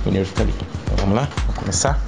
Winner fica ali. Então vamos lá, vamos começar.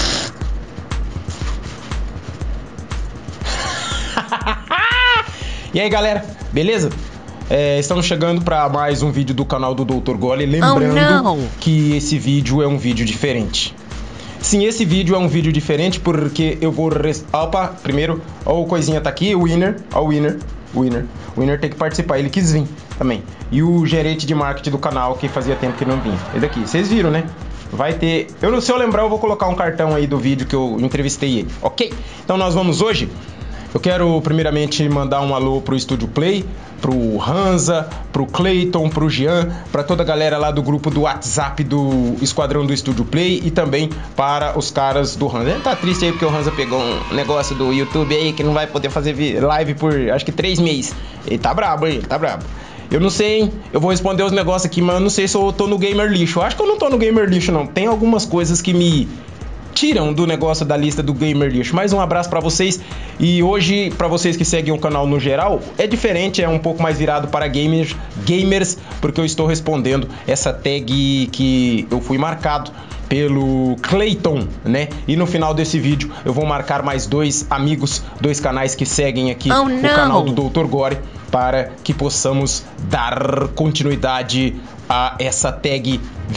E aí galera, beleza? Estamos chegando para mais um vídeo do canal do Dr. Golly. Lembrando que esse vídeo é um vídeo diferente. Sim, esse vídeo é um vídeo diferente porque eu vou... Opa, primeiro, ó, o coisinha tá aqui, o Winner, ó, o Winner. O Winner tem que participar, ele quis vir também. E o gerente de marketing do canal, que fazia tempo que não vinha. Esse daqui, vocês viram, né? Vai ter... Se eu lembrar, eu vou colocar um cartão aí do vídeo que eu entrevistei ele, ok? Então nós vamos hoje... Eu quero primeiramente mandar um alô pro Estúdio Play, pro Hansa, pro Clayton, pro Jean, para toda a galera lá do grupo do WhatsApp do Esquadrão do Estúdio Play e também para os caras do Hansa. Ele tá triste aí porque o Hansa pegou um negócio do YouTube aí que não vai poder fazer live por acho que 3 meses. Ele tá brabo, hein? Ele tá brabo. Eu não sei, hein? Eu vou responder os negócios aqui, mas eu não sei se eu tô no Gamer Lixo. Eu acho que eu não tô no Gamer Lixo, não. Tem algumas coisas que me tiram do negócio da lista do Gamer Lixo. Mais um abraço pra vocês. E hoje, pra vocês que seguem o canal no geral, é diferente, é um pouco mais virado para gamers, porque eu estou respondendo essa tag que eu fui marcado pelo Clayton, né? E no final desse vídeo eu vou marcar mais 2 amigos, 2 canais que seguem aqui o canal do Dr. Gore, para que possamos dar continuidade a essa tag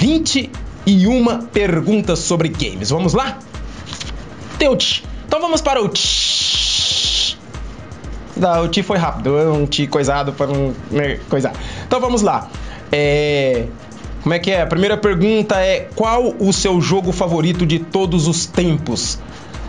21 perguntas sobre games. Vamos lá? Teut. Então vamos para o tch. Não, o tch foi rápido, é um tch coisado para um coisar. Então vamos lá. Como é que é? A primeira pergunta é: qual o seu jogo favorito de todos os tempos?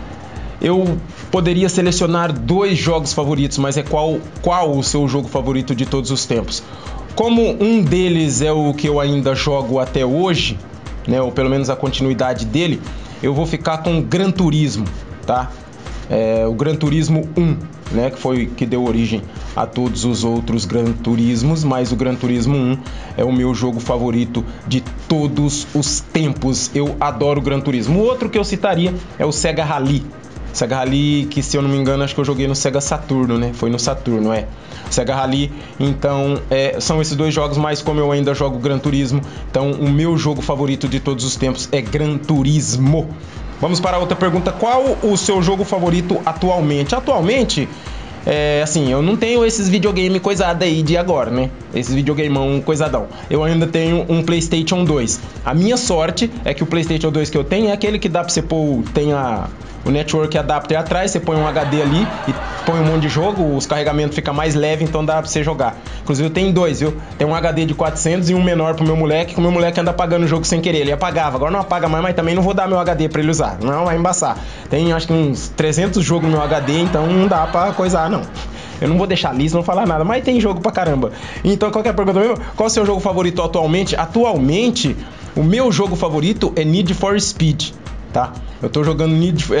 Eu poderia selecionar 2 jogos favoritos, mas é qual o seu jogo favorito de todos os tempos? Como um deles é o que eu ainda jogo até hoje, né, ou pelo menos a continuidade dele, eu vou ficar com Gran Turismo, tá? O Gran Turismo 1, né, que foi que deu origem a todos os outros Gran Turismos, mas o Gran Turismo 1 é o meu jogo favorito de todos os tempos. Eu adoro o Gran Turismo. O outro que eu citaria é o Sega Rally. Sega Rally, que se eu não me engano, acho que eu joguei no Sega Saturno, né? Foi no Saturno, Sega Rally. Então, são esses 2 jogos, mas como eu ainda jogo Gran Turismo, então o meu jogo favorito de todos os tempos é Gran Turismo. Vamos para a outra pergunta: qual o seu jogo favorito atualmente? Atualmente, assim, eu não tenho esses videogame coisado aí de agora, né? Esses videogameão coisadão. Eu ainda tenho um PlayStation 2. A minha sorte é que o PlayStation 2 que eu tenho é aquele que dá pra você pôr, tem o Network Adapter atrás, você põe um HD ali e põe um monte de jogo, os carregamentos ficam mais leves, então dá pra você jogar. Inclusive eu tenho 2, viu? Tem um HD de 400 e um menor pro meu moleque, que o meu moleque anda apagando o jogo sem querer. Ele apagava, agora não apaga mais, mas também não vou dar meu HD pra ele usar. Não, vai embaçar. Tem acho que uns 300 jogos no meu HD, então não dá pra coisar, não. Eu não vou deixar liso, não falar nada, mas tem jogo pra caramba. Então, qual que é a pergunta mesmo? Qual é o seu jogo favorito atualmente? Atualmente, o meu jogo favorito é Need for Speed, tá? Eu tô jogando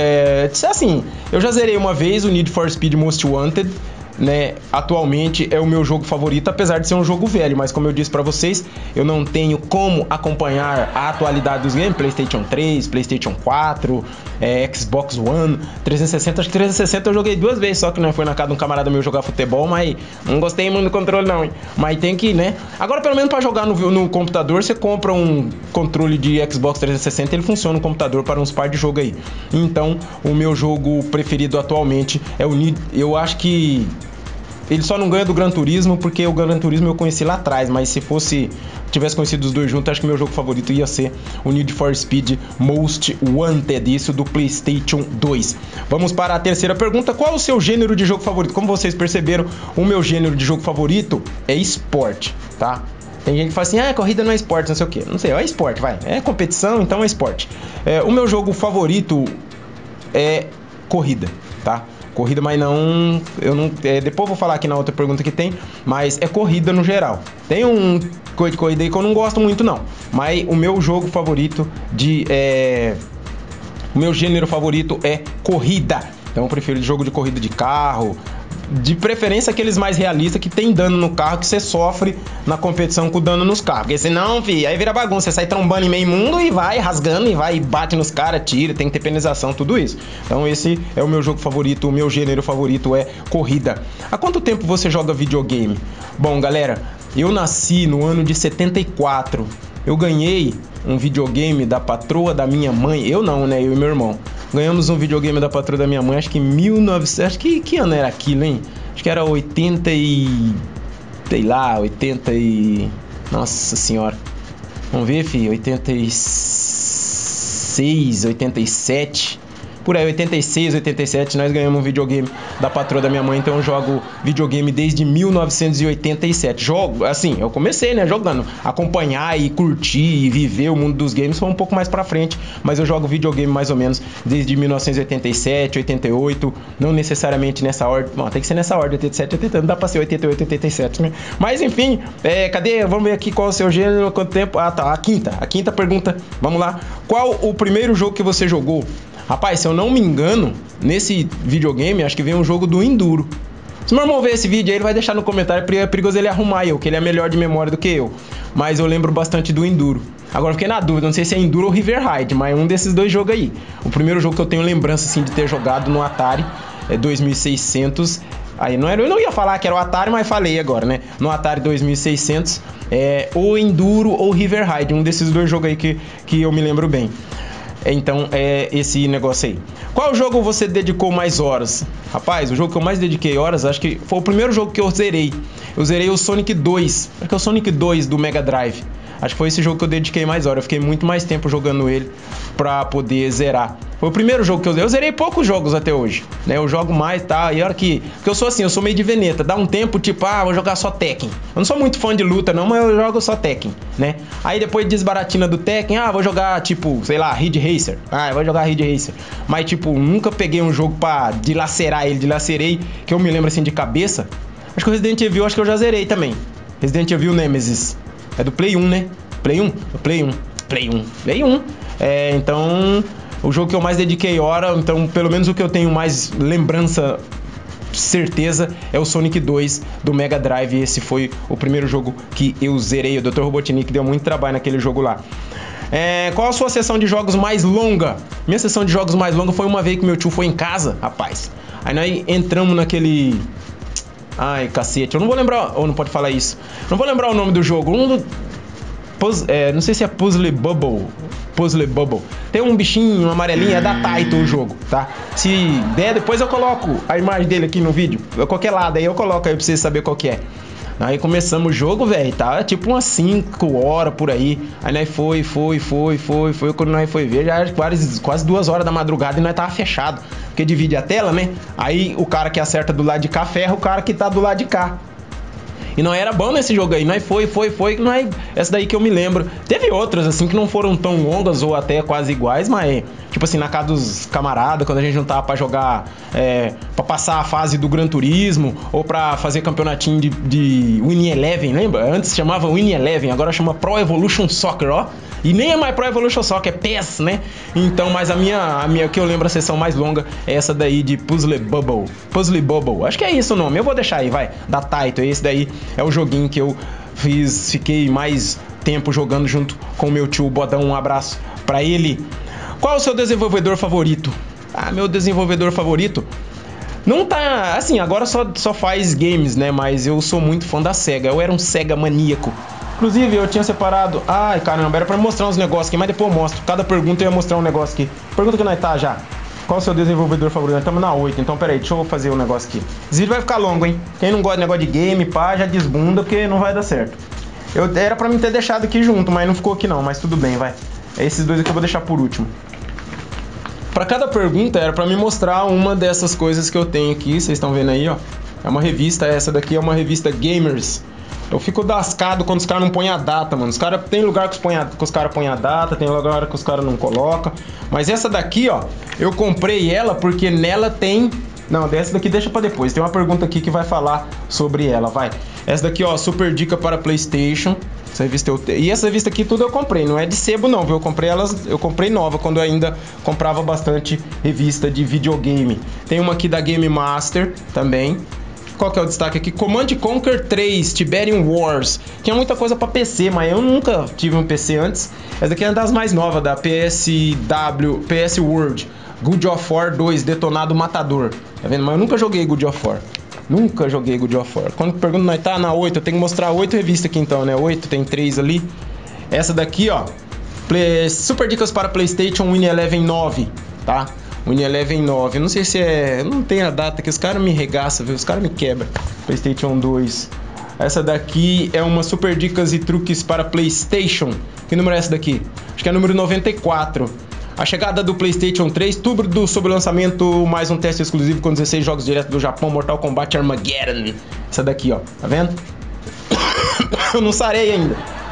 assim, eu já zerei uma vez o Need for Speed Most Wanted, né? Atualmente é o meu jogo favorito, apesar de ser um jogo velho, mas como eu disse pra vocês, eu não tenho como acompanhar a atualidade dos games. PlayStation 3, PlayStation 4, Xbox One, 360, acho que 360 eu joguei 2 vezes, só que não foi na casa de um camarada meu jogar futebol, mas não gostei muito do controle não, hein? Mas tem que, né? Agora pelo menos pra jogar no computador, você compra um controle de Xbox 360, ele funciona no computador para uns par de jogo aí. Então, o meu jogo preferido atualmente é o eu acho que ele só não ganha do Gran Turismo porque o Gran Turismo eu conheci lá atrás, mas se tivesse conhecido os 2 juntos, acho que meu jogo favorito ia ser o Need for Speed Most Wanted, isso do PlayStation 2. Vamos para a terceira pergunta: qual o seu gênero de jogo favorito? Como vocês perceberam, o meu gênero de jogo favorito é esporte, tá? Tem gente que fala assim, corrida não é esporte, não sei o que. Não sei, é esporte, vai. É competição, então é esporte. O meu jogo favorito é corrida, tá? Corrida, mas não... depois eu vou falar aqui na outra pergunta que tem, mas é corrida no geral. Tem um coisa de corrida aí que eu não gosto muito, não. Mas o meu jogo favorito o meu gênero favorito é corrida. Então eu prefiro jogo de corrida de carro, de preferência aqueles mais realistas que tem dano no carro, que você sofre na competição com dano nos carros. Porque senão, aí vira bagunça, você sai trombando em meio mundo e vai rasgando e vai e bate nos caras, tira, tem que ter penalização, tudo isso. Então esse é o meu jogo favorito, o meu gênero favorito é corrida. Há quanto tempo você joga videogame? Bom, galera, eu nasci no ano de 74. eu ganhei um videogame da patroa da minha mãe. Eu não, né? Eu e meu irmão. Ganhamos um videogame da patroa da minha mãe, acho que em 1900... Acho que ano era aquilo, hein? Acho que era 80 e... Sei lá, 80 e... Nossa senhora. Vamos ver, filho. 86, 87... Por aí, 86, 87, nós ganhamos um videogame da patroa da minha mãe, então eu jogo videogame desde 1987. Jogo, assim, eu comecei, né, jogando. Acompanhar e curtir e viver o mundo dos games foi um pouco mais pra frente, mas eu jogo videogame mais ou menos desde 1987, 88, não necessariamente nessa ordem. Bom, tem que ser nessa ordem, 87, 88, não dá pra ser 88, 87, né? Mas enfim, cadê? Vamos ver aqui qual é o seu gênero, quanto tempo... Ah, tá, a quinta pergunta, vamos lá. Qual o primeiro jogo que você jogou? Rapaz, se eu não me engano, nesse videogame, acho que vem um jogo do Enduro. Se meu irmão ver esse vídeo aí, ele vai deixar no comentário, é perigoso ele arrumar eu, que ele é melhor de memória do que eu. Mas eu lembro bastante do Enduro. Agora fiquei na dúvida, não sei se é Enduro ou River Ride, mas é um desses dois jogos aí. O primeiro jogo que eu tenho lembrança, assim, de ter jogado no Atari, é 2600... Aí eu não ia falar que era o Atari, mas falei agora, né? No Atari 2600, ou Enduro ou River Ride, um desses dois jogos aí que eu me lembro bem. Então é esse negócio aí. Qual jogo você dedicou mais horas? Rapaz, o jogo que eu mais dediquei horas, acho que foi o primeiro jogo que eu zerei. Eu zerei o Sonic 2. Acho que é o Sonic 2 do Mega Drive. Acho que foi esse jogo que eu dediquei mais horas. Eu fiquei muito mais tempo jogando ele pra poder zerar. Foi o primeiro jogo que eu zerei. Eu zerei poucos jogos até hoje, né? Eu jogo mais, tá? E a hora que... Porque eu sou assim, eu sou meio de veneta. Dá um tempo, tipo, vou jogar só Tekken. Eu não sou muito fã de luta, não, mas eu jogo só Tekken, né? Aí depois desbaratina do Tekken, vou jogar, tipo, sei lá, Ridge Racer. Eu vou jogar Ridge Racer. Mas, tipo, nunca peguei um jogo pra dilacerar ele. Dilacerei, que eu me lembro, assim, de cabeça. Acho que o Resident Evil, acho que eu já zerei também. Resident Evil Nemesis. É do Play 1, né? Play 1? Play 1. Play 1. Então, o jogo que eu mais dediquei hora, então, pelo menos o que eu tenho mais lembrança, certeza, é o Sonic 2 do Mega Drive. Esse foi o primeiro jogo que eu zerei. O Dr. Robotnik deu muito trabalho naquele jogo lá. Qual a sua sessão de jogos mais longa? Minha sessão de jogos mais longa foi uma vez que meu tio foi em casa, rapaz. Aí nós entramos naquele... Ai, cacete, eu não vou lembrar... Ou não pode falar isso. Não vou lembrar o nome do jogo. Não sei se é Puzzle Bubble. Tem um bichinho amarelinho, é da Taito o jogo, tá? Se der, depois eu coloco a imagem dele aqui no vídeo. Qualquer lado aí eu coloco aí pra vocês saberem qual que é. Aí começamos o jogo, velho, tá? Tipo umas 5 horas por aí. Aí nós foi. Quando nós foi ver, já era quase 2 horas da madrugada e nós tava fechado. Porque divide a tela, né? Aí o cara que acerta do lado de cá ferra o cara que tá do lado de cá. E não era bom nesse jogo aí, nós foi, essa daí que eu me lembro. Teve outras, assim, que não foram tão longas ou até quase iguais, mas, tipo assim, na casa dos camaradas, quando a gente juntava pra jogar, pra passar a fase do Gran Turismo, ou pra fazer campeonatinho de Winning Eleven, lembra? Antes chamava Winning Eleven, agora chama Pro Evolution Soccer, ó. E nem é mais Pro Evolution Soccer, é PES, né? Então, mas a minha que eu lembro, a sessão mais longa é essa daí de Puzzle Bubble. Acho que é isso o nome, eu vou deixar aí, vai, da Taito. Esse daí é o joguinho que eu fiquei mais tempo jogando junto com o meu tio Bodão. Um abraço pra ele. Qual é o seu desenvolvedor favorito? Meu desenvolvedor favorito não tá... Assim, agora só faz games, né? Mas eu sou muito fã da SEGA. Eu era um SEGA maníaco. Inclusive, eu tinha separado... Ai, caramba, era pra mostrar uns negócios aqui, mas depois eu mostro. Cada pergunta eu ia mostrar um negócio aqui. Pergunta que nós tá já. Qual o seu desenvolvedor favorito? Nós estamos na 8, então peraí, deixa eu fazer um negócio aqui. Esse vídeo vai ficar longo, hein? Quem não gosta de negócio de game, já desbunda, porque não vai dar certo. Era pra mim ter deixado aqui junto, mas não ficou aqui não, mas tudo bem, vai. Esses dois aqui eu vou deixar por último. Pra cada pergunta era pra me mostrar uma dessas coisas que eu tenho aqui, vocês estão vendo aí, ó. É uma revista, essa daqui é uma revista Gamers. Eu fico lascado quando os caras não põem a data, mano. Tem lugar que os caras põem a data, tem lugar que os caras não colocam. Mas essa daqui, ó, eu comprei ela porque nela tem... Não, dessa daqui deixa pra depois. Tem uma pergunta aqui que vai falar sobre ela, vai. Essa daqui, ó, super dica para PlayStation. Essa revista E essa revista aqui tudo eu comprei. Não é de sebo não, viu? Eu comprei nova quando eu ainda comprava bastante revista de videogame. Tem uma aqui da Game Master também. Qual que é o destaque aqui? Command & Conquer 3, Tiberium Wars. Tinha muita coisa pra PC, mas eu nunca tive um PC antes. Essa daqui é uma das mais novas, da PS World. God of War 2, Detonado Matador. Tá vendo? Mas eu nunca joguei God of War. Quando pergunto, nós tá na 8, eu tenho que mostrar 8 revistas aqui então, né? 8, tem 3 ali. Essa daqui, ó, super dicas para PlayStation Win Eleven 9, tá? Win Eleven 9, não sei se é... Não tem a data, que os caras me regaçam, viu? Os caras me quebram. PlayStation 2. Essa daqui é uma super dicas e truques para PlayStation. Que número é essa daqui? Acho que é número 94. A chegada do PlayStation 3, tudo sobre o lançamento, mais um teste exclusivo com 16 jogos direto do Japão, Mortal Kombat Armageddon. Essa daqui, ó, tá vendo? Eu não sarei ainda.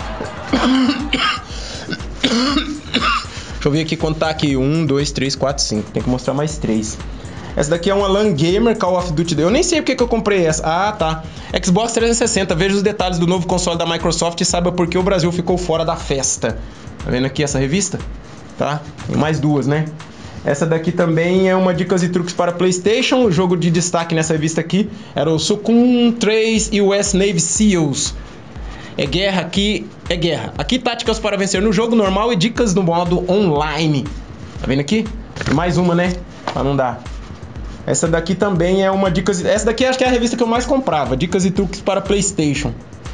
Deixa eu ver aqui quanto tá aqui. 1, 2, 3, 4, 5. Tem que mostrar mais 3. Essa daqui é uma LAN Gamer Call of Duty. Eu nem sei porque que eu comprei essa. Ah, tá. Xbox 360. Veja os detalhes do novo console da Microsoft e saiba por que o Brasil ficou fora da festa. Tá vendo aqui essa revista? Tá? Tem mais duas, né? Essa daqui também é uma dicas e truques para PlayStation. O jogo de destaque nessa revista aqui era o Sukhum 3 US Navy SEALs. É guerra aqui, é guerra. Aqui táticas para vencer no jogo normal e dicas no modo online. Tá vendo aqui? Mais uma, né? Pra não dar. Essa daqui também é uma dicas... Essa daqui acho que é a revista que eu mais comprava. Dicas e truques para PlayStation.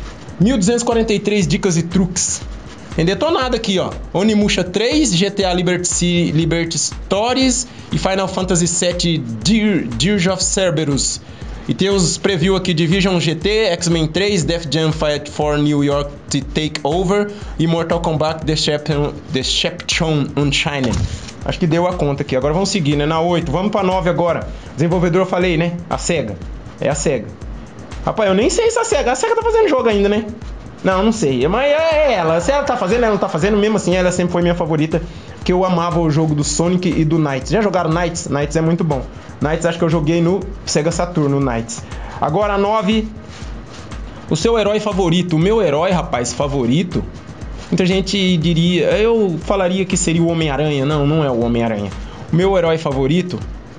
1243 dicas e truques. Tem detonado aqui, ó. Onimusha 3, GTA Liberty Stories e Final Fantasy VII Dirge of Cerberus. E tem os preview aqui de Division GT, X-Men 3, Def Jam Fight for New York Takeover e Mortal Kombat Deception Unchained. Acho que deu a conta aqui. Agora vamos seguir, né? Na 8. Vamos pra 9 agora. Desenvolvedor eu falei, né? A SEGA. É a SEGA. Rapaz, eu nem sei se a SEGA tá fazendo jogo ainda, né? Não sei. Mas é ela. Se ela tá fazendo, ela não tá fazendo. Mesmo assim, ela sempre foi minha favorita. Que eu amava o jogo do Sonic e do Knights. Já jogaram Knights? Knights é muito bom. Knights acho que eu joguei no Sega Saturn, no Knights. Agora 9. O seu herói favorito. O meu herói, rapaz, favorito. Muita gente diria... Eu falaria que seria o Homem-Aranha. Não, não é o Homem-Aranha. O meu herói favorito...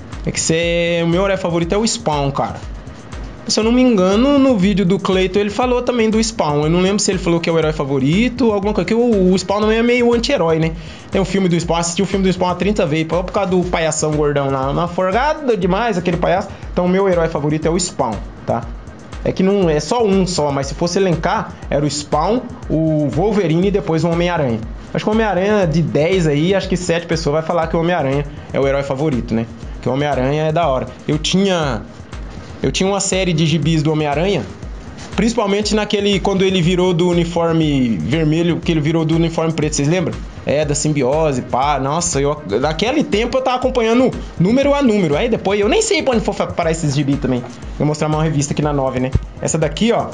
O meu herói favorito é o Spawn, cara. Se eu não me engano, no vídeo do Clayton ele falou também do Spawn. Eu não lembro se ele falou que é o herói favorito ou alguma coisa. Que o Spawn também é meio anti-herói, né? Tem o filme do Spawn, assisti o filme do Spawn há 30 vezes. Por causa do palhação gordão lá. Uma forgada demais aquele palhaço. Então o meu herói favorito é o Spawn, tá? É que não é só um só, mas se fosse elencar, era o Spawn, o Wolverine e depois o Homem-Aranha. Acho que o Homem-Aranha de 10 aí, acho que 7 pessoas vai falar que o Homem-Aranha é o herói favorito, né? Que o Homem-Aranha é da hora. Eu tinha uma série de gibis do Homem-Aranha, principalmente naquele, quando ele virou do uniforme vermelho, que ele virou do uniforme preto, vocês lembram? É, da simbiose, pá, nossa, naquele tempo eu tava acompanhando número a número, aí depois eu nem sei pra onde for parar esses gibis também. Vou mostrar uma revista aqui na 9, né? Essa daqui, ó.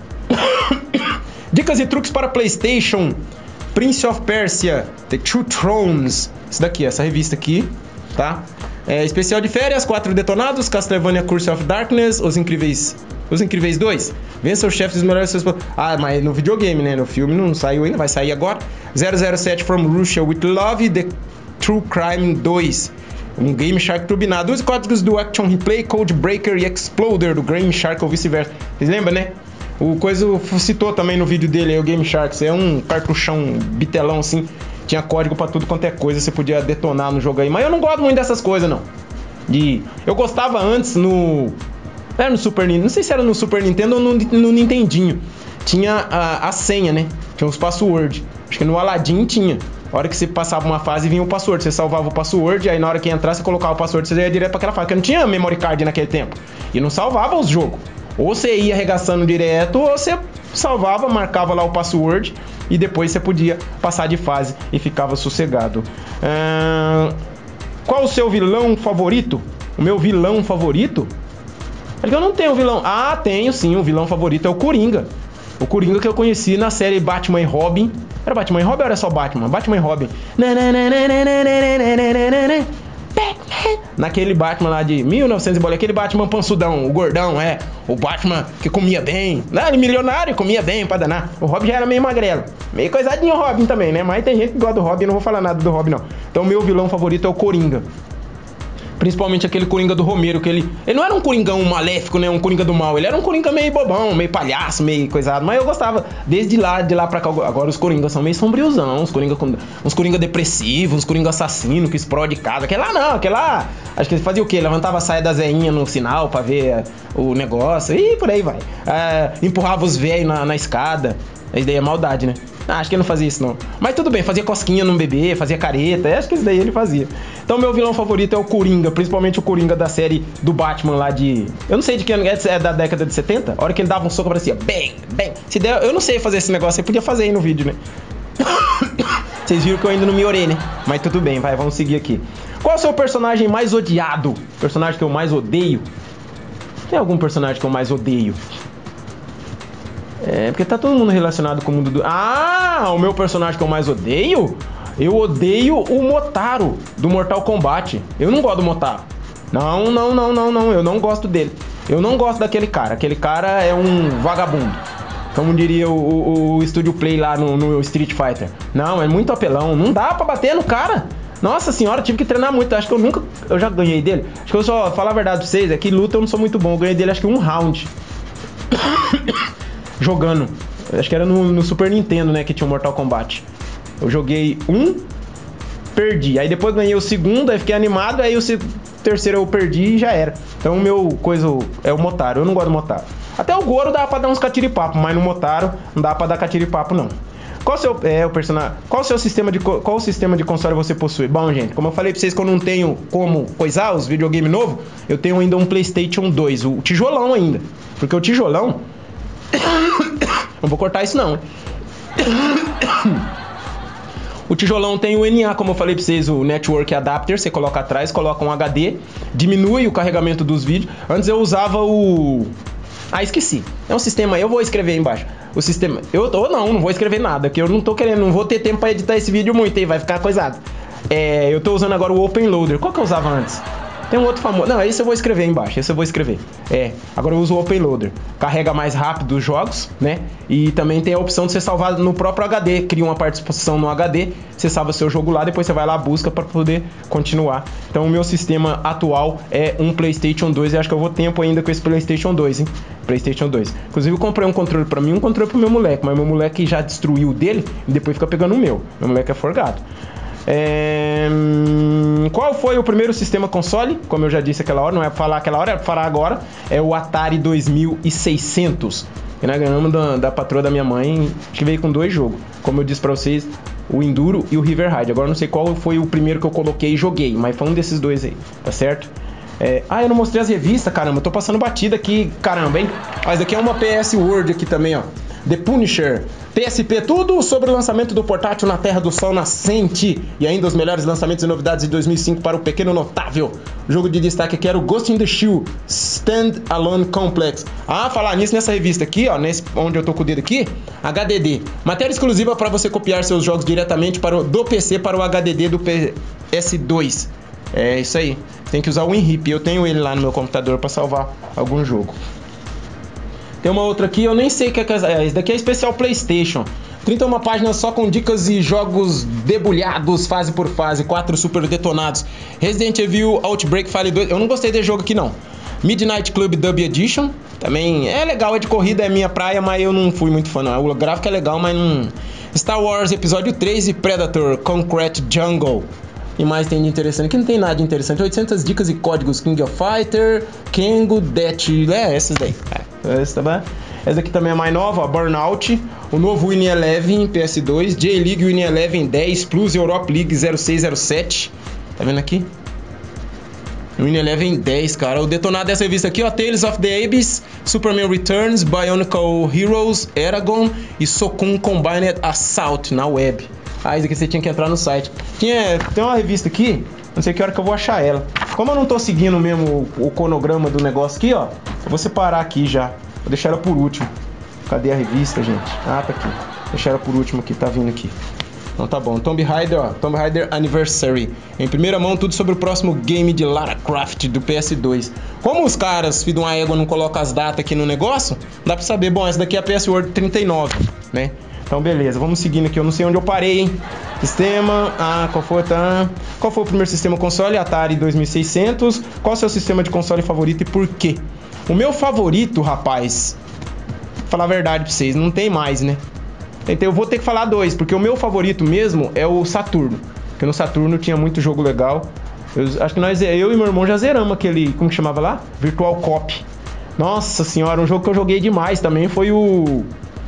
Dicas e truques para PlayStation, Prince of Persia, The Two Thrones. Isso daqui, essa revista aqui, tá? Especial de férias, 4 detonados, Castlevania Curse of Darkness, Os Incríveis 2. Vença o chefe dos melhores... Ah, mas no videogame, né? No filme não saiu ainda, vai sair agora. 007 From Russia with Love, The True Crime 2. Um Game Shark turbinado. Os códigos do Action Replay, Code Breaker e Exploder do Game Shark ou vice-versa. Vocês lembram, né? O Coisa citou também no vídeo dele aí, o Game Shark. É um cartuchão bitelão assim. Tinha código pra tudo quanto é coisa, você podia detonar no jogo aí. Mas eu não gosto muito dessas coisas, não. Eu gostava antes no... Era no Super Nintendo, não sei se era no Super Nintendo ou no Nintendinho. Tinha a senha, né? Tinha os password. Acho que no Aladdin tinha. A hora que você passava uma fase, vinha o password. Você salvava o password, aí na hora que entrasse, você colocava o password, você ia direto pra aquela fase. Porque não tinha memory card naquele tempo. E não salvava os jogos. Ou você ia arregaçando direto, ou você salvava, marcava lá o password e depois você podia passar de fase e ficava sossegado. Qual o seu vilão favorito? O meu vilão favorito? Acho que eu não tenho vilão. Ah, tenho sim, o vilão favorito é o Coringa. O Coringa que eu conheci na série Batman e Robin. Era Batman e Robin ou era só Batman? Batman e Robin. Naquele Batman lá de 1900 e bola, aquele Batman pansudão, o gordão, o Batman que comia bem, ele milionário, comia bem pra danar. O Robin já era meio magrelo, meio coisadinho o Robin também, né? Mas tem gente que gosta do Robin, eu não vou falar nada do Robin não. Então meu vilão favorito é o Coringa. Principalmente aquele Coringa do Romero, que ele não era um Coringão maléfico, né? Um Coringa do mal. Ele era um Coringa meio bobão, meio palhaço, meio coisado. Mas eu gostava, de lá pra cá. Agora os Coringas são meio sombriozão. Uns Coringa depressivos, uns Coringa assassino que explode casa. Aquele lá não, aquele lá... Acho que ele fazia o quê? Levantava a saia da zeinha no sinal pra ver o negócio. E por aí vai. Empurrava os velhos na escada. Isso daí é maldade, né? Acho que ele não fazia isso, não. Mas tudo bem, fazia cosquinha num bebê, fazia careta. Acho que isso daí ele fazia. Então, meu vilão favorito é o Coringa. Principalmente o Coringa da série do Batman lá de... Eu não sei de que ano é da década de 70. A hora que ele dava um soco, parecia bem, bem. Se der, eu não sei fazer esse negócio. Você podia fazer aí no vídeo, né? Vocês viram que eu ainda não me orei, né? Mas tudo bem, vai, vamos seguir aqui. Qual é o seu personagem mais odiado? Personagem que eu mais odeio? Tem algum personagem que eu mais odeio? É, porque tá todo mundo relacionado com o mundo do... Ah, o meu personagem que eu mais odeio? Eu odeio o Motaro, do Mortal Kombat. Eu não gosto do Motaro. Não, eu não gosto dele. Eu não gosto daquele cara. Aquele cara é um vagabundo. Como diria o Studio Play lá no Street Fighter. Não, é muito apelão. Não dá pra bater no cara. Nossa senhora, tive que treinar muito. Acho que eu já ganhei dele. Acho que eu só falar a verdade pra vocês, é que luta eu não sou muito bom. Eu ganhei dele acho que um round. Jogando. Acho que era no Super Nintendo, né, que tinha o Mortal Kombat. Eu joguei perdi. Aí depois ganhei o segundo, aí fiquei animado, aí o terceiro eu perdi e já era. Então o meu coisa é o Motaro. Eu não gosto do Motaro. Até o Goro dá pra dar uns catiripapo, mas no Motaro não dá pra dar catiripapo, não. Qual o sistema de console você possui? Bom, gente, como eu falei pra vocês que eu não tenho como coisar os videogames novos, eu tenho ainda um PlayStation 2, o tijolão ainda. Porque o tijolão... Não vou cortar isso, não. O tijolão tem o NA, como eu falei pra vocês, o Network Adapter. Você coloca atrás, coloca um HD, diminui o carregamento dos vídeos. Antes eu usava o... Ah, esqueci. É um sistema aí, eu vou escrever aí embaixo. O sistema... Não vou escrever nada, porque eu não tô querendo, não vou ter tempo pra editar esse vídeo muito, aí vai ficar coisado. Eu tô usando agora o Open Loader. Qual que eu usava antes? Tem um outro famoso. Não, esse eu vou escrever aí embaixo. Esse eu vou escrever. Agora eu uso o Open Loader. Carrega mais rápido os jogos, né? E também tem a opção de você salvar no próprio HD. Cria uma participação no HD. Você salva seu jogo lá, depois você vai lá, busca para poder continuar. Então o meu sistema atual é um PlayStation 2. E acho que eu vou tempo ainda com esse PlayStation 2, hein? PlayStation 2. Inclusive eu comprei um controle para mim e um controle pro meu moleque. Mas meu moleque já destruiu o dele e depois fica pegando o meu. Meu moleque é forgado. Qual foi o primeiro sistema console? Como eu já disse aquela hora, não é pra falar aquela hora, é pra falar agora. É o Atari 2600. Que nós ganhamos da patroa da minha mãe, que veio com 2 jogos. Como eu disse pra vocês, o Enduro e o River Raid. Agora eu não sei qual foi o primeiro que eu coloquei e joguei, mas foi um desses dois aí, tá certo? Eu não mostrei as revistas, caramba, eu tô passando batida aqui, caramba, hein? Mas aqui é uma PS World aqui também, ó. The Punisher, PSP, tudo sobre o lançamento do portátil na Terra do Sol Nascente e ainda os melhores lançamentos e novidades de 2005 para o pequeno notável. O jogo de destaque aqui era o Ghost in the Shell Stand Alone Complex. Falar nisso, nessa revista aqui, ó, onde eu tô com o dedo aqui, HDD, matéria exclusiva para você copiar seus jogos diretamente do PC para o HDD do PS2. É isso aí, tem que usar o WinRip, eu tenho ele lá no meu computador para salvar algum jogo. Tem uma outra aqui, eu nem sei o que é. Esse daqui é especial PlayStation. 31 páginas só com dicas e jogos debulhados, fase por fase, 4 super detonados. Resident Evil Outbreak File 2. Eu não gostei desse jogo aqui, não. Midnight Club Dub Edition. Também é legal, é de corrida, é minha praia, mas eu não fui muito fã, não. O gráfico é legal, mas não... Star Wars Episódio 3 e Predator Concrete Jungle. E mais tem de interessante? Aqui não tem nada de interessante. 800 dicas e códigos. King of Fighter, Kengo, Death... essas daí. Essa daqui também é mais nova, ó, Burnout. O novo Winning Eleven PS2. J-League Winning Eleven 10 Plus Europe League 0607. Tá vendo aqui? Winning Eleven 10, cara. O detonado dessa revista aqui, ó. Tales of the Abyss, Superman Returns, Bionicle Heroes, Eragon e Sokun Combined Assault na web. Isso aqui você tinha que entrar no site. Tem uma revista aqui, não sei que hora que eu vou achar ela. Como eu não tô seguindo mesmo o cronograma do negócio aqui, ó, eu vou separar aqui já. Vou deixar ela por último. Cadê a revista, gente? Tá aqui. Vou deixar ela por último aqui, tá vindo aqui. Então tá bom. Tomb Raider, ó. Tomb Raider Anniversary. Em primeira mão, tudo sobre o próximo game de Lara Croft do PS2. Como os caras, filho de uma égua, não colocam as datas aqui no negócio, dá pra saber. Bom, essa daqui é a PS World 39, né? Então beleza, vamos seguindo aqui. Eu não sei onde eu parei, hein? Sistema, qual foi? Qual foi o primeiro sistema console? Atari 2600. Qual é o seu sistema de console favorito e por quê? O meu favorito, rapaz, vou falar a verdade pra vocês, não tem mais, né? Então eu vou ter que falar 2, porque o meu favorito mesmo é o Saturno. Porque no Saturno tinha muito jogo legal. Acho que eu e meu irmão já zeramos aquele, como que chamava lá? Virtual Cop. Nossa senhora, um jogo que eu joguei demais também foi o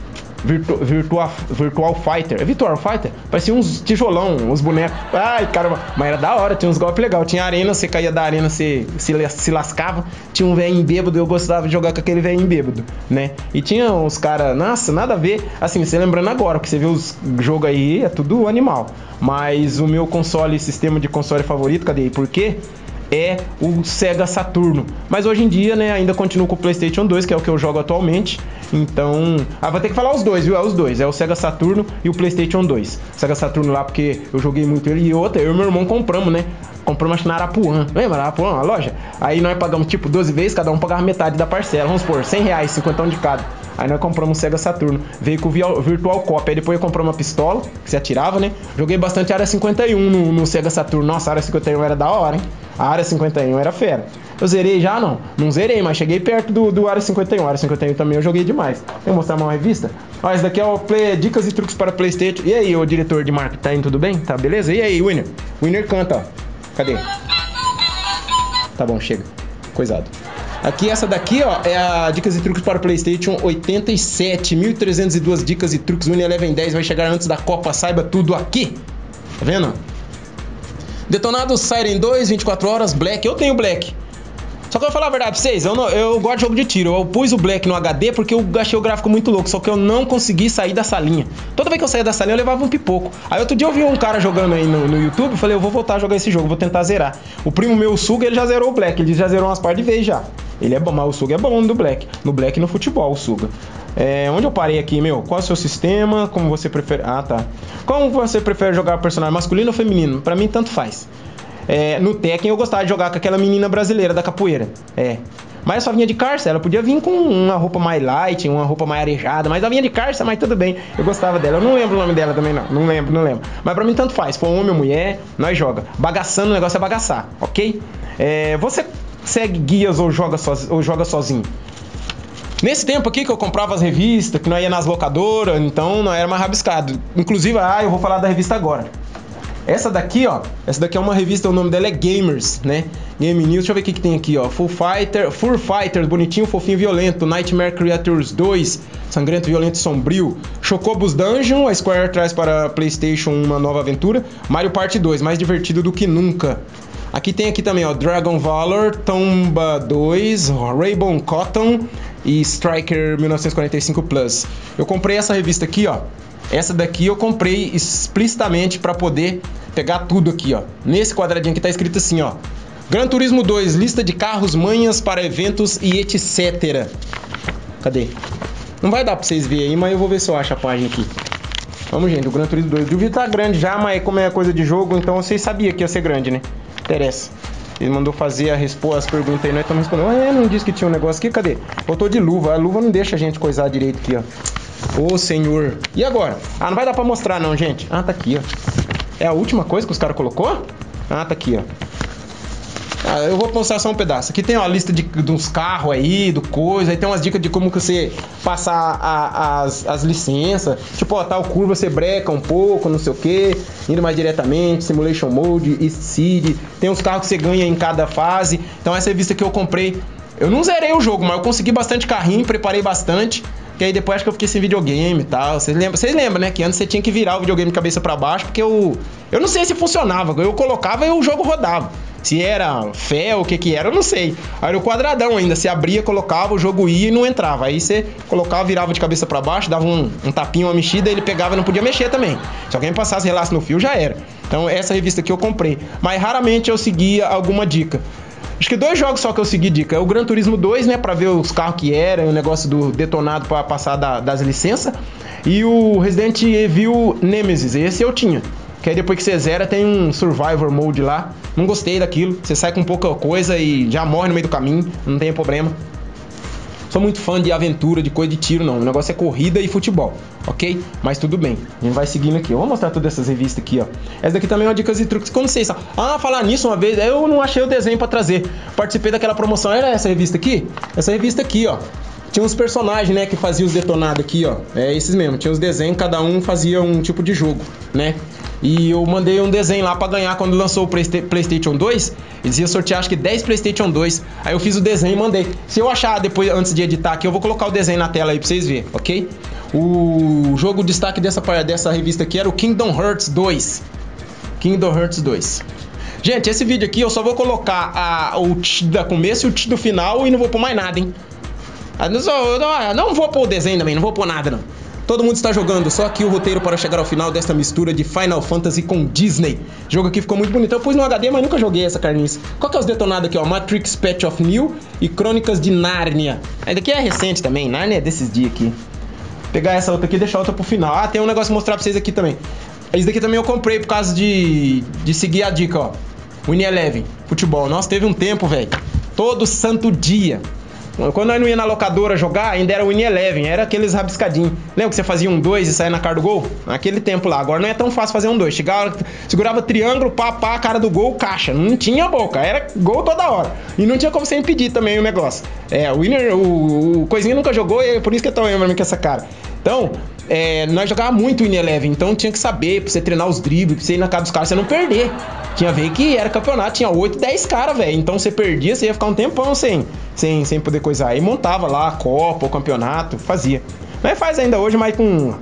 Virtual Fighter. É Virtual Fighter? Parecia uns tijolão, uns bonecos. Ai, caramba. Mas era da hora, tinha uns golpes legais. Tinha arena, você caía da arena, você se lascava. Tinha um velhinho bêbado, eu gostava de jogar com aquele velhinho bêbado, né? E tinha uns caras, nossa, nada a ver. Assim, você lembrando agora, porque você vê os jogos aí, é tudo animal. Mas o meu sistema de console favorito, cadê? Por quê? É o Sega Saturno. Mas hoje em dia, né, ainda continuo com o PlayStation 2, que é o que eu jogo atualmente. Então, vou ter que falar os dois, viu? É os dois, é o Sega Saturno e o PlayStation 2. O Sega Saturno lá porque eu joguei muito ele, e outra, eu e meu irmão compramos, né? Compramos acho na Arapuã. Lembra Arapuã, a loja? Aí nós pagamos tipo 12 vezes, cada um pagava metade da parcela. Vamos supor, R$100, 50 de cada. Aí nós compramos um Sega Saturno. Veio com o Virtual Cop. Aí depois eu comprei uma pistola, que você atirava, né? Joguei bastante Área 51 no Sega Saturno. Nossa, a Área 51 era da hora, hein? A Área 51 era fera. Eu zerei já? Não zerei, mas cheguei perto do Área 51. A Área 51 também eu joguei demais. Vou mostrar uma revista? Ó, esse daqui é o Dicas e Truques para PlayStation. E aí, ô diretor de marketing, tá indo tudo bem? Tá beleza? E aí, Winner? Winner canta, ó. Cadê? Tá bom, chega. Coisado. Aqui, essa daqui, ó, é a Dicas e Truques para o PlayStation 87. 1.302 dicas e truques. Winner Eleven 10 vai chegar antes da Copa. Saiba tudo aqui. Tá vendo? Detonado Siren 2, 24 horas, Black. Eu tenho Black. Só que eu vou falar a verdade pra vocês, eu gosto de jogo de tiro. Eu pus o Black no HD porque eu achei o gráfico muito louco. Só que eu não consegui sair da salinha. Toda vez que eu saía da salinha eu levava um pipoco. Aí outro dia eu vi um cara jogando aí no YouTube. Falei, eu vou voltar a jogar esse jogo, vou tentar zerar. O primo meu, o Suga, ele já zerou o Black. Ele já zerou umas par de vezes já. Ele é bom, mas o Suga é bom no Black. No Black e no futebol, o Suga. Onde eu parei aqui, meu? Qual é o seu sistema? Como você prefere... Ah, tá. Como você prefere jogar personagem masculino ou feminino? Pra mim, tanto faz. No Tekken eu gostava de jogar com aquela menina brasileira da capoeira. Mas só vinha de Carça, ela podia vir com uma roupa mais light, uma roupa mais arejada, mas ela vinha de Carça, mas tudo bem. Eu gostava dela, eu não lembro o nome dela também não. Não lembro. Mas pra mim tanto faz, for homem ou mulher, nós joga. Bagaçando, o negócio é bagaçar, ok? Você segue guias ou joga sozinho? Nesse tempo aqui que eu comprava as revistas, que nós ia nas locadoras, então não era mais rabiscado. Inclusive, eu vou falar da revista agora. Essa daqui, ó, é uma revista, o nome dela é Gamers, né? Game News, deixa eu ver o que tem aqui, ó. Fur Fighters, bonitinho, fofinho, violento. Nightmare Creators 2, sangrento, violento e sombrio. Chocobo's Dungeon, a Square traz para PlayStation uma nova aventura. Mario Party 2, mais divertido do que nunca. Aqui tem também, ó, Dragon Valor, Tomba 2, Rainbow Cotton e Striker 1945 Plus. Eu comprei essa revista aqui, ó. Essa daqui eu comprei explicitamente para poder pegar tudo aqui, ó. Nesse quadradinho aqui tá escrito assim, ó. Gran Turismo 2, lista de carros, manhas para eventos e etc. Cadê? Não vai dar pra vocês verem aí, mas eu vou ver se eu acho a página aqui. Vamos, gente, o Gran Turismo 2. O vídeo tá grande já, mas como é coisa de jogo, então vocês sabiam que ia ser grande, né? Interessa. Ele mandou fazer as perguntas aí, nós estamos respondendo. Não disse que tinha um negócio aqui, cadê? Botou de luva, a luva não deixa a gente coisar direito aqui, ó. Ô, senhor. E agora? Não vai dar pra mostrar não, gente. Tá aqui, ó. É a última coisa que os caras colocou? Tá aqui, ó. Eu vou mostrar só um pedaço. Aqui tem uma lista de uns carros aí, do coisa. Aí tem umas dicas de como que você passar as licenças. Tipo, ó, tal curva você breca um pouco, não sei o que. Indo mais diretamente, Simulation Mode, East City. Tem uns carros que você ganha em cada fase. Então essa revista que eu comprei. Eu não zerei o jogo, mas eu consegui bastante carrinho, preparei bastante. Que aí depois acho que eu fiquei sem videogame e tal. Vocês lembram, né? Que antes você tinha que virar o videogame de cabeça pra baixo, porque eu não sei se funcionava. Eu colocava e o jogo rodava. Se era fé ou o que era, eu não sei. Aí era o quadradão ainda. Você abria, colocava, o jogo ia e não entrava. Aí você colocava, virava de cabeça pra baixo, dava um tapinha, uma mexida, ele pegava e não podia mexer também. Se alguém passasse relaço no fio, já era. Então essa revista aqui eu comprei. Mas raramente eu seguia alguma dica. Acho que 2 jogos só que eu segui dica. É o Gran Turismo 2, né? Pra ver os carros que eram, o negócio do detonado pra passar das licenças. E o Resident Evil Nemesis. Esse eu tinha. Que aí depois que você zera tem um Survivor Mode lá. Não gostei daquilo. Você sai com pouca coisa e já morre no meio do caminho. Não tem problema. Sou muito fã de aventura, de coisa de tiro, não. O negócio é corrida e futebol, ok? Mas tudo bem. A gente vai seguindo aqui. Eu vou mostrar todas essas revistas aqui, ó. Essa daqui também é uma dicas e truques. Como vocês sabem. Falar nisso uma vez, eu não achei o desenho pra trazer. Participei daquela promoção. Era essa revista aqui? Essa revista aqui, ó. Tinha uns personagens, né, que faziam os detonados aqui, ó. É esses mesmo. Tinha os desenhos, cada um fazia um tipo de jogo, né? E eu mandei um desenho lá pra ganhar quando lançou o PlayStation 2. Ele dizia sortear acho que 10 PlayStation 2. Aí eu fiz o desenho e mandei. Se eu achar depois, antes de editar aqui, eu vou colocar o desenho na tela aí pra vocês verem, ok? O jogo destaque dessa revista aqui era o Kingdom Hearts 2. Kingdom Hearts 2. Gente, esse vídeo aqui eu só vou colocar o da começo e o do final e não vou pôr mais nada, hein? Não vou pôr o desenho também, não vou pôr nada não. Todo mundo está jogando, só aqui o roteiro para chegar ao final desta mistura de Final Fantasy com Disney. O jogo aqui ficou muito bonito. Eu pus no HD, mas nunca joguei essa carniça. Qual que é os detonados aqui, ó? Matrix Patch of New e Crônicas de Nárnia. Essa daqui é recente também, Nárnia é desses dias aqui. Vou pegar essa outra aqui e deixar outra pro final. Ah, tem um negócio pra mostrar pra vocês aqui também. Esse daqui também eu comprei por causa de seguir a dica, ó. Winning Eleven, futebol. Nossa, teve um tempo, velho. Todo santo dia. Quando nós não ia na locadora jogar, ainda era o Winning Eleven, era aqueles rabiscadinhos. Lembra que você fazia um 2 e saía na cara do gol? Naquele tempo lá. Agora não é tão fácil fazer um 2. Chegava, segurava triângulo, pá, a cara do gol, caixa. Não tinha boca, era gol toda hora. E não tinha como você impedir também o negócio. O Winner, o Coisinha nunca jogou e é por isso que eu tô lembrando com essa cara. Então, nós jogávamos muito Winning Eleven, então tinha que saber, pra você treinar os dribles, pra você ir na cara dos caras, você não perder. Tinha vez que era campeonato, tinha 8, 10 caras, velho. Então você perdia, você ia ficar um tempão sem poder coisar. Aí montava lá a Copa, o campeonato, fazia. Mas faz ainda hoje, mas com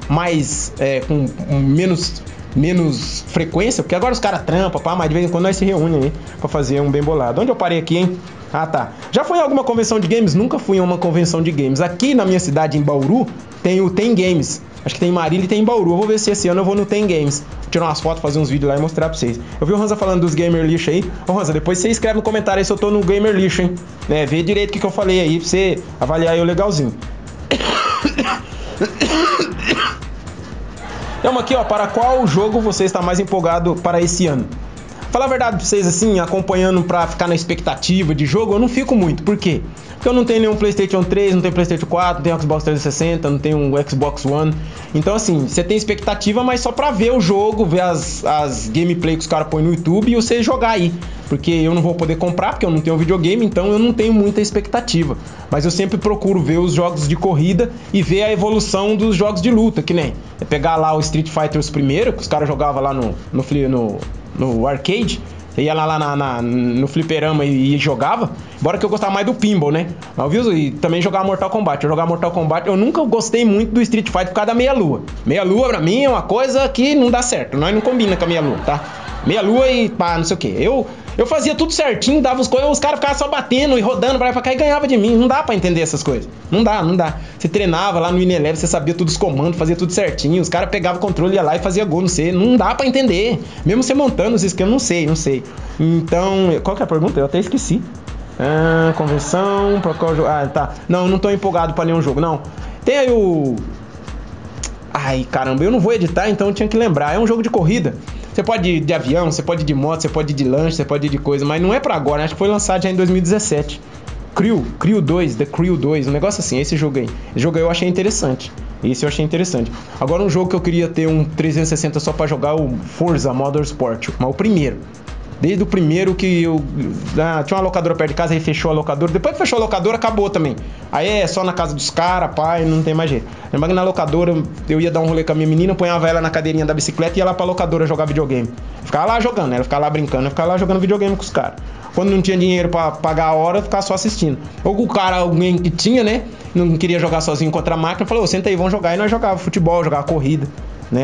menos frequência, porque agora os caras trampam, pá, mas de vez em quando nós se reúnem aí pra fazer um bem bolado. Onde eu parei aqui, hein? Ah, tá. Já fui em alguma convenção de games? Nunca fui em uma convenção de games. Aqui na minha cidade, em Bauru, tem o Tem Games. Acho que tem em Marília e tem em Bauru. Eu vou ver se esse ano eu vou no Tem Games. Vou tirar umas fotos, fazer uns vídeos lá e mostrar pra vocês. Eu vi o Hansa falando dos gamer lixo aí. Ô Hansa, depois você escreve no comentário aí se eu tô no gamer lixo, hein? Vê direito o que eu falei aí pra você avaliar eu legalzinho. Então aqui, ó, para qual jogo você está mais empolgado para esse ano? Falar a verdade pra vocês, assim, acompanhando pra ficar na expectativa de jogo, eu não fico muito. Por quê? Porque eu não tenho nenhum PlayStation 3, não tenho PlayStation 4, não tenho Xbox 360, não tenho um Xbox One. Então, assim, você tem expectativa, mas só pra ver o jogo, ver as gameplay que os caras põem no YouTube e você jogar aí. Porque eu não vou poder comprar, porque eu não tenho videogame, então eu não tenho muita expectativa. Mas eu sempre procuro ver os jogos de corrida e ver a evolução dos jogos de luta, que nem pegar lá o Street Fighter os primeiros, que os caras jogavam lá no arcade. Você ia lá no fliperama e jogava. Embora que eu gostava mais do pinball, né? E também jogava Mortal Kombat. Eu jogava Mortal Kombat. Eu nunca gostei muito do Street Fighter por causa da meia-lua. Meia-lua pra mim é uma coisa que não dá certo. Nós não combina com a meia-lua, tá? Meia-lua e pá, não sei o que. Eu fazia tudo certinho, dava os caras ficavam só batendo e rodando pra lá e pra cá e ganhava de mim. Não dá pra entender essas coisas. Não dá. Você treinava lá no Winning Eleven, você sabia todos os comandos, fazia tudo certinho. Os caras pegavam o controle, ia lá e fazia gol, não sei. Não dá pra entender. Mesmo você montando os esquemas, não sei. Então, qual que é a pergunta? Eu até esqueci. Convenção, pra qual jogo? Ah, tá. Não tô empolgado pra nenhum jogo, não. Tem aí o... Ai, caramba, eu não vou editar, então eu tinha que lembrar. É um jogo de corrida. Você pode ir de avião, você pode ir de moto, você pode ir de lanche, você pode ir de coisa, mas não é pra agora, né? Acho que foi lançado já em 2017. Crew 2, The Crew 2, um negócio assim, esse jogo aí. Esse jogo aí eu achei interessante. Agora um jogo que eu queria ter um 360 só pra jogar, o Forza Motorsport, mas o primeiro. Desde o primeiro que eu... tinha uma locadora perto de casa, aí fechou a locadora. Depois que fechou a locadora, acabou também. Aí é só na casa dos caras, pai, não tem mais jeito. Lembra que na locadora eu ia dar um rolê com a minha menina, punhava ela na cadeirinha da bicicleta e ia lá pra locadora jogar videogame. Ficava lá jogando, ela ficava lá brincando, eu ficava lá jogando videogame com os caras. Quando não tinha dinheiro pra pagar a hora, eu ficava só assistindo. Ou o cara, alguém que tinha, né, não queria jogar sozinho contra a máquina, falou, senta aí, vamos jogar. E nós jogava futebol, jogava corrida, né.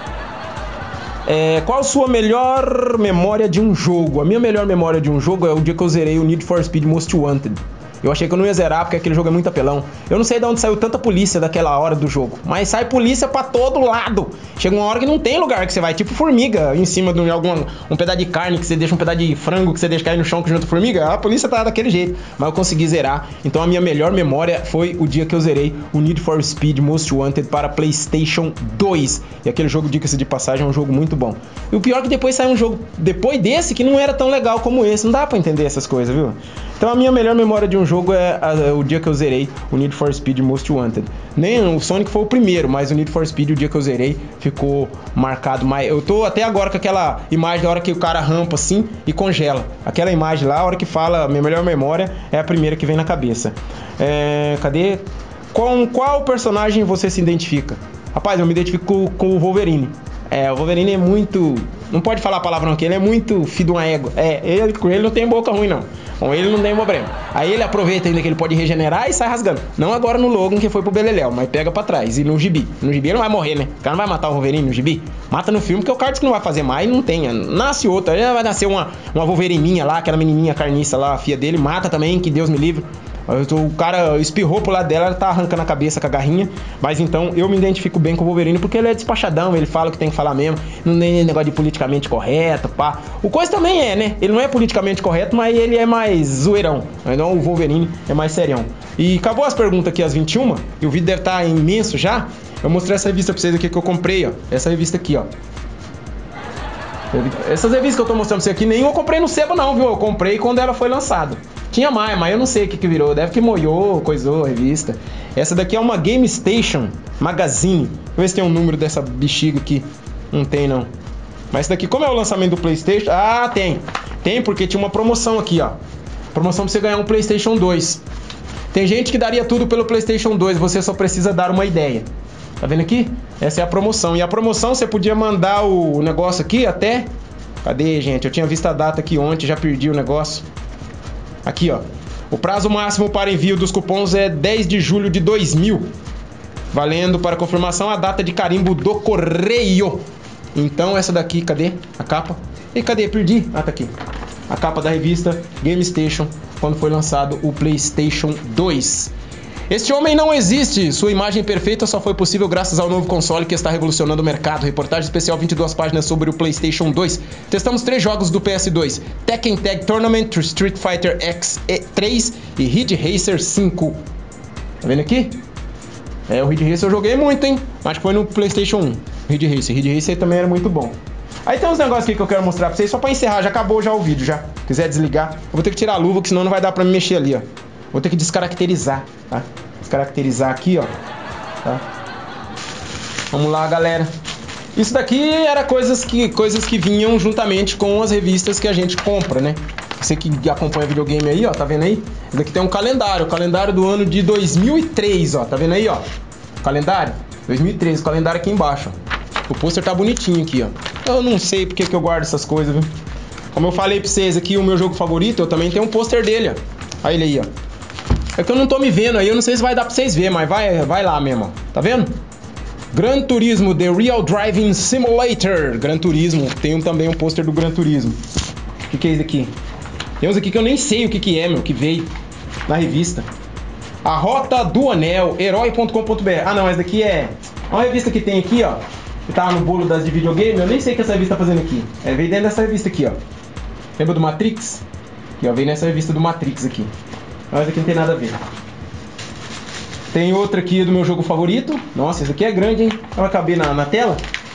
Qual a sua melhor memória de um jogo? A minha melhor memória de um jogo é o dia que eu zerei o Need for Speed Most Wanted. Eu achei que eu não ia zerar porque aquele jogo é muito apelão. Eu não sei de onde saiu tanta polícia daquela hora do jogo, mas sai polícia pra todo lado. Chega uma hora que não tem lugar que você vai, tipo formiga em cima de um pedaço de carne que você deixa, um pedaço de frango que você deixa cair no chão que junto formiga. A polícia tá daquele jeito, mas eu consegui zerar. Então a minha melhor memória foi o dia que eu zerei o Need for Speed Most Wanted para PlayStation 2. E aquele jogo, diga-se de passagem, é um jogo muito bom. E o pior é que depois saiu um jogo depois desse que não era tão legal como esse. Não dá pra entender essas coisas, viu? Então a minha melhor memória de um jogo é o dia que eu zerei o Need for Speed Most Wanted. Nem o Sonic foi o primeiro, mas o Need for Speed, o dia que eu zerei, ficou marcado. Mas eu tô até agora com aquela imagem da hora que o cara rampa assim e congela. Aquela imagem lá, a hora que fala, minha melhor memória é a primeira que vem na cabeça. Cadê? Com qual personagem você se identifica? Rapaz, eu me identifico com o Wolverine. O Wolverine é muito... Não pode falar palavrão aqui, ele é muito filho de uma égua. Com ele não tem boca ruim, não. Com ele não tem problema. Aí ele aproveita ainda que ele pode regenerar e sai rasgando. Não agora no Logan, que foi pro Beleléu, mas pega pra trás. E no gibi. No gibi ele não vai morrer, né? O cara não vai matar o Wolverine no gibi. Mata no filme, porque o cara diz que não vai fazer mais e não tem. Nasce outra. Aí vai nascer uma Wolverininha lá, aquela menininha carniça lá, a filha dele. Mata também, que Deus me livre. O cara espirrou pro lado dela, ela tá arrancando a cabeça com a garrinha. Mas então eu me identifico bem com o Wolverine porque ele é despachadão, ele fala o que tem que falar mesmo. Não tem negócio de politicamente correto, pá. O Coisa também é, né? Ele não é politicamente correto, mas ele é mais zoeirão. Então o Wolverine é mais serião. E acabou as perguntas aqui às 21, e o vídeo deve estar imenso já. Eu mostrei essa revista pra vocês aqui que eu comprei, ó. Essa revista aqui, ó. Essas revistas que eu tô mostrando pra vocês aqui, nenhuma eu comprei no sebo não, viu? Eu comprei quando ela foi lançada. Tinha mais, mas eu não sei o que virou. Deve que moiou, coisou a revista. Essa daqui é uma Game Station Magazine. Deixa eu ver se tem um número dessa bexiga aqui. Não tem, não. Mas essa daqui, como é o lançamento do PlayStation... Ah, tem. Tem, porque tinha uma promoção aqui, ó. Promoção pra você ganhar um PlayStation 2. Tem gente que daria tudo pelo PlayStation 2. Você só precisa dar uma ideia. Tá vendo aqui? Essa é a promoção. E a promoção você podia mandar o negócio aqui até... Cadê, gente? Eu tinha visto a data aqui ontem, já perdi o negócio. Aqui, ó. O prazo máximo para envio dos cupons é 10 de julho de 2000. Valendo para confirmação a data de carimbo do correio. Então essa daqui, cadê a capa? E cadê? Perdi. Ah, tá aqui. A capa da revista Game Station, quando foi lançado o PlayStation 2. Este homem não existe. Sua imagem perfeita só foi possível graças ao novo console que está revolucionando o mercado. Reportagem especial 22 páginas sobre o PlayStation 2. Testamos 3 jogos do PS2. Tekken Tag Tournament, Street Fighter X 3 e Ridge Racer 5. Tá vendo aqui? O Ridge Racer eu joguei muito, hein? Acho que foi no PlayStation 1. Ridge Racer também era muito bom. Aí tem uns negócios aqui que eu quero mostrar pra vocês, só pra encerrar. Já acabou já o vídeo, já. Se quiser desligar, eu vou ter que tirar a luva, que senão não vai dar pra me mexer ali, ó. Vou ter que descaracterizar, tá? Descaracterizar aqui, ó. Tá? Vamos lá, galera. Isso daqui era coisas que vinham juntamente com as revistas que a gente compra, né? Você que acompanha videogame aí, ó, tá vendo aí? Isso daqui tem um calendário, o calendário do ano de 2003, ó. Tá vendo aí, ó? Calendário 2003, o calendário aqui embaixo, ó. O pôster tá bonitinho aqui, ó. Eu não sei porque que eu guardo essas coisas, viu? Como eu falei pra vocês aqui, o meu jogo favorito, eu também tenho um pôster dele, ó. Olha ele aí, ó. É que eu não tô me vendo aí, eu não sei se vai dar pra vocês verem, mas vai lá mesmo, ó. Tá vendo? Gran Turismo, The Real Driving Simulator. Gran Turismo, tem também um pôster do Gran Turismo. O que é isso aqui? Tem uns aqui que eu nem sei o que é, meu, que veio na revista. A Rota do Anel, herói.com.br. Ah, não, essa daqui é uma revista que tem aqui, ó. Que tava no bolo das de videogame, eu nem sei o que essa revista tá fazendo aqui. Veio dentro dessa revista aqui, ó. Lembra do Matrix? Aqui, ó, veio nessa revista do Matrix aqui. Mas aqui não tem nada a ver. Tem outra aqui do meu jogo favorito. Nossa, esse aqui é grande, hein? Vai caber na tela?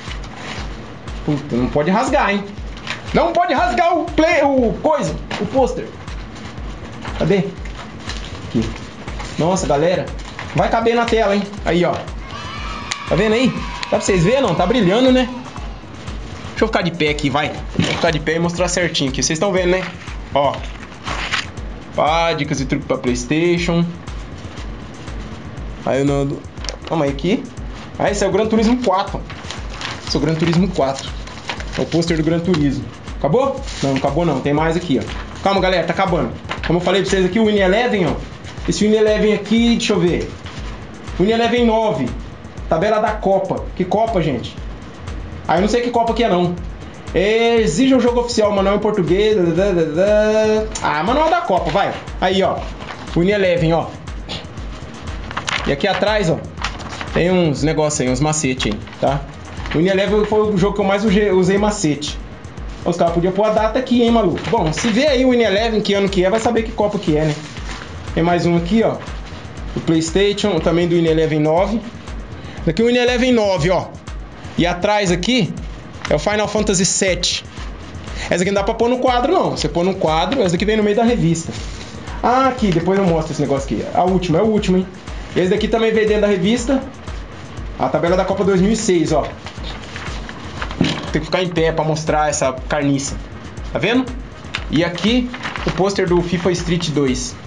Puta, não pode rasgar, hein? Não pode rasgar o pôster. Cadê? Aqui. Nossa, galera. Vai caber na tela, hein? Aí, ó. Tá vendo aí? Dá pra vocês verem, não? Tá brilhando, né? Deixa eu ficar de pé aqui, vai. Vou ficar de pé e mostrar certinho aqui. Vocês estão vendo, né? Ó. Dicas e truques pra PlayStation. Aí eu não... Calma aí aqui. Esse é o Gran Turismo 4. Esse é o Gran Turismo 4. É o pôster do Gran Turismo. Acabou? Não acabou não. Tem mais aqui, ó. Calma, galera. Tá acabando. Como eu falei pra vocês aqui, o Win Eleven, ó. Esse Win Eleven aqui, deixa eu ver. Win Eleven 9. Tabela da Copa. Que Copa, gente? Eu não sei que Copa que é, não. Exige um jogo oficial, manual em português. Manual da Copa, vai. Aí, ó. Win Eleven, ó. E aqui atrás, ó. Tem uns negócios aí, uns macetes aí, tá? O Win Eleven foi o jogo que eu mais usei macete. Os caras podiam pôr a data aqui, hein, maluco? Bom, se vê aí o Win Eleven, que ano que é, vai saber que Copa que é, né? Tem mais um aqui, ó. O PlayStation, também do Win Eleven 9. Daqui o Win Eleven 9, ó. E atrás aqui é o Final Fantasy VII. Essa aqui não dá pra pôr no quadro, não. Você põe no quadro, essa daqui vem no meio da revista. Aqui, depois eu mostro esse negócio aqui. A última, é o último, hein? Esse daqui também veio dentro da revista. A tabela da Copa 2006, ó. Tem que ficar em pé pra mostrar essa carniça. Tá vendo? E aqui, o pôster do FIFA Street 2.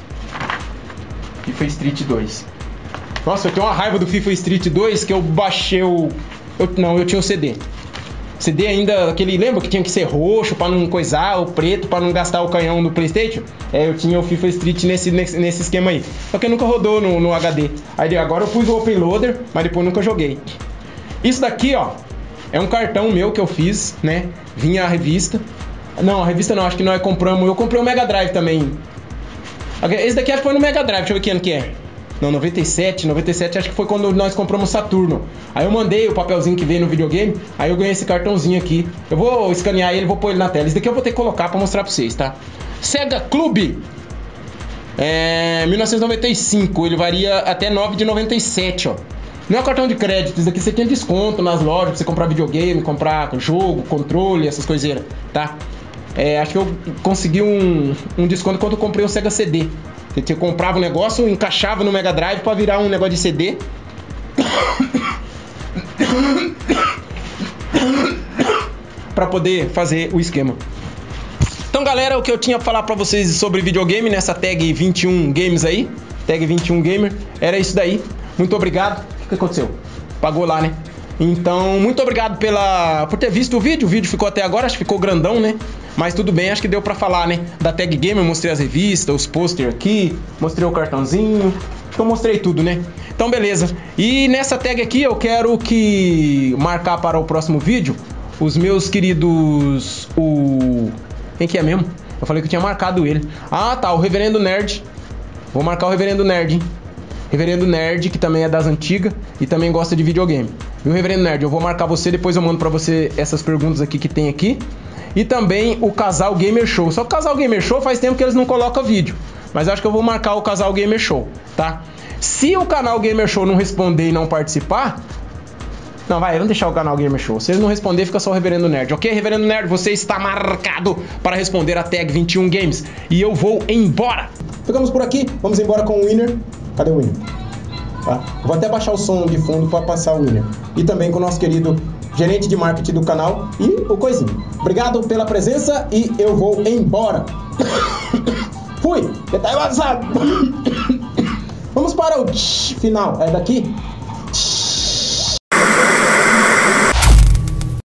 FIFA Street 2. Nossa, eu tenho uma raiva do FIFA Street 2 que eu baixei o... Eu tinha o CD. CD ainda, aquele, lembra que tinha que ser roxo pra não coisar, ou preto pra não gastar o canhão do PlayStation? Eu tinha o FIFA Street nesse esquema aí. Só que nunca rodou no HD. Aí agora eu pus o Open Loader, mas depois nunca joguei. Isso daqui, ó, é um cartão meu que eu fiz, né? Vinha a revista. Não, a revista não, acho que nós compramos. Eu comprei o Mega Drive também. Esse daqui acho que foi no Mega Drive, deixa eu ver que ano que é. Não, 97 acho que foi quando nós compramos o Saturno. Aí eu mandei o papelzinho que veio no videogame, aí eu ganhei esse cartãozinho aqui. Eu vou escanear ele, vou pôr ele na tela. Esse daqui eu vou ter que colocar pra mostrar pra vocês, tá? Sega Club 1995, ele varia até 9 de 97, ó. Não é um cartão de crédito, isso aqui você tem desconto nas lojas pra você comprar videogame, comprar jogo, controle, essas coiseiras, tá? Acho que eu consegui um desconto quando eu comprei o Sega CD. Você comprava um negócio, encaixava no Mega Drive pra virar um negócio de CD. Pra poder fazer o esquema. Então, galera, o que eu tinha pra falar pra vocês sobre videogame nessa tag 21 Games aí, tag 21 Gamer, era isso daí. Muito obrigado. O que aconteceu? Pagou lá, né? Então, muito obrigado por ter visto o vídeo. O vídeo ficou até agora, acho que ficou grandão, né? Mas tudo bem, acho que deu pra falar, né? Da Tag Game, eu mostrei as revistas, os posters aqui, mostrei o cartãozinho, acho que eu mostrei tudo, né? Então, beleza. E nessa tag aqui eu quero marcar para o próximo vídeo os meus queridos... Quem que é mesmo? Eu falei que eu tinha marcado ele. Ah, tá, o Reverendo Nerd. Vou marcar o Reverendo Nerd, hein? Reverendo Nerd, que também é das antigas e também gosta de videogame. E o Reverendo Nerd, eu vou marcar você, depois eu mando pra você essas perguntas aqui que tem aqui. E também o Casal Gamer Show. Só que o Casal Gamer Show faz tempo que eles não colocam vídeo. Mas acho que eu vou marcar o Casal Gamer Show, tá? Se o canal Gamer Show não responder e não participar... Não, vamos deixar o canal Gamer Show. Se eles não responder, fica só o Reverendo Nerd. Ok, Reverendo Nerd, você está marcado para responder a tag 21 Games. E eu vou embora. Ficamos por aqui. Vamos embora com o Winner. Cadê o Winner? Tá? Vou até baixar o som de fundo para passar o Winner. E também com o nosso querido gerente de marketing do canal e o Coisinho. Obrigado pela presença e eu vou embora. Fui! Vamos para o final. É daqui?